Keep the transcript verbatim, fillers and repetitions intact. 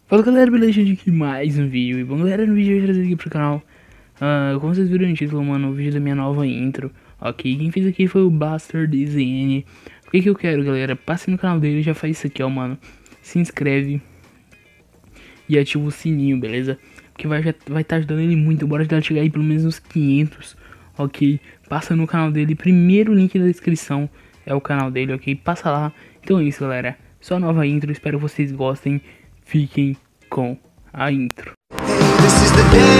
Fala galera, beleza? De mais um vídeo. E bom galera, no vídeo eu trazer aqui pro canal, uh, como vocês viram no título, mano, o vídeo da minha nova intro. Ok, quem fez aqui foi o Buster D Z N. O que que eu quero, galera? Passe no canal dele, já faz isso aqui, ó, mano. Se inscreve e ativa o sininho, beleza? Porque vai estar vai tá ajudando ele muito. Bora ajudar a chegar aí pelo menos uns quinhentos, ok? Passa no canal dele, primeiro link da descrição é o canal dele, ok? Passa lá. Então é isso, galera. Só a nova intro, espero que vocês gostem. Fiquem com a intro. This is the day.